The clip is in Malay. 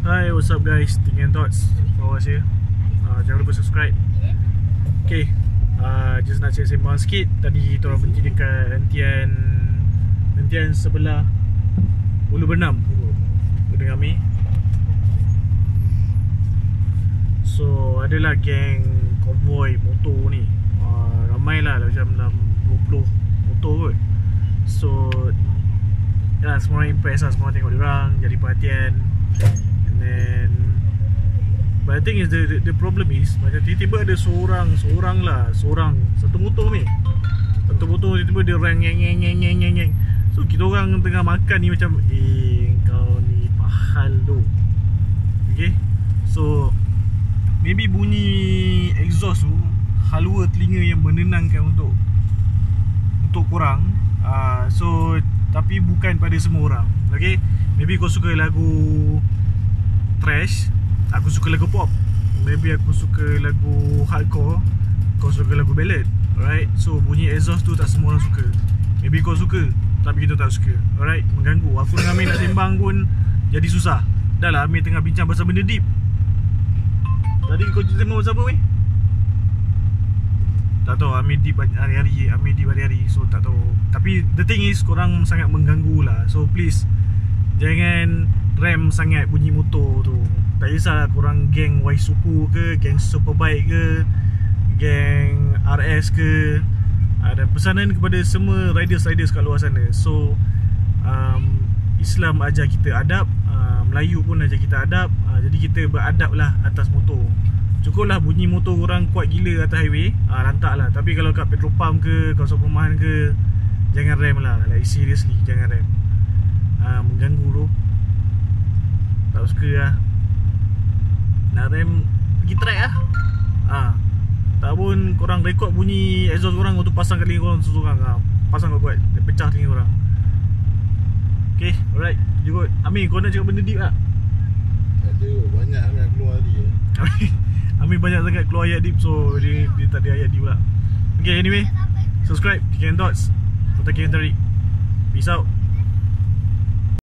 Hi, what's up guys? Thinking Thoughts Bawas here. Jangan lupa subscribe. Okay, just nak cakap sembang sikit. Tadi kita orang berhenti dekat hentian sebelah Ulu Bernam dengan kami. So adalah geng konvoi motor ni, ramai lah macam dalam 20 motor kot. So ya, semua orang impress lah, semua orang tengok diorang, jadi perhatian. And then but the thing is, the problem is macam tiba-tiba ada seorang satu motor ni, satu motor tiba-tiba dia rang ngeng. So kita orang tengah makan ni macam kau ni pahal tu. Okay, so maybe bunyi exhaust tu halua telinga yang menenangkan untuk korang. So tapi bukan pada semua orang. Okay, maybe kau suka lagu trash, aku suka lagu pop. Maybe aku suka lagu hardcore, kau suka lagu ballad. Alright, so bunyi exhaust tu tak semua orang suka. Maybe kau suka, tapi kita tak suka. Alright, mengganggu. Aku dengan Amir nak sembang pun jadi susah. Dah lah, Amir tengah bincang pasal benda deep. Tadi kau sembang pasal apa weh? Tak tahu, Amir deep hari-hari. So tak tahu. Tapi the thing is, korang sangat mengganggu lah. So please, jangan rem sangat bunyi motor tu. Tak kisah korang geng Waisuku ke, geng Superbike ke, geng RS ke. Ada pesanan kepada semua riders kat luar sana. So Islam ajar kita adab, Melayu pun ajar kita adab. Jadi kita beradab lah atas motor. Cukup lah bunyi motor korang kuat gila atas highway, lantak lah. Tapi kalau kat petrol pump ke, kawasan perumahan ke, jangan rem lah. Like seriously, jangan rem. Mengganggu tu. Tak suka lah. Nak rem, pergi track lah. Tak pun korang rekod bunyi exhaust korang, kau tu pasang kat telinga korang seorang. Pasang kuat-kuat, dia pecah telinga korang. Okay, alright, je kot. Amir, kau nak cakap benda deep tak? Ada, banyak nak keluar dia. Amir banyak sangat keluar ayat deep, so dia tak ada ayat deep pula. Okay, anyway, subscribe Thinking Thoughts. Kota Kiri Tarik. Peace out.